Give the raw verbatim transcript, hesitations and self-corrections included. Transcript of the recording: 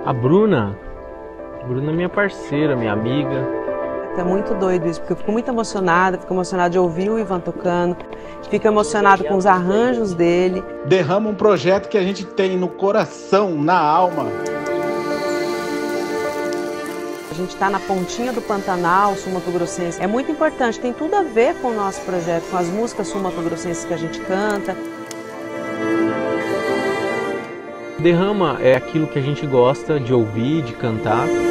A Bruna, Bruna é minha parceira, minha amiga. É muito doido isso, porque eu fico muito emocionada, fico emocionada de ouvir o Ivan tocando, fico emocionada com os arranjos dele. Derrama um projeto que a gente tem no coração, na alma. A gente está na pontinha do Pantanal, sul-mato-grossense. É muito importante, tem tudo a ver com o nosso projeto, com as músicas sul-mato-grossenses que a gente canta. Derrama é aquilo que a gente gosta de ouvir, de cantar.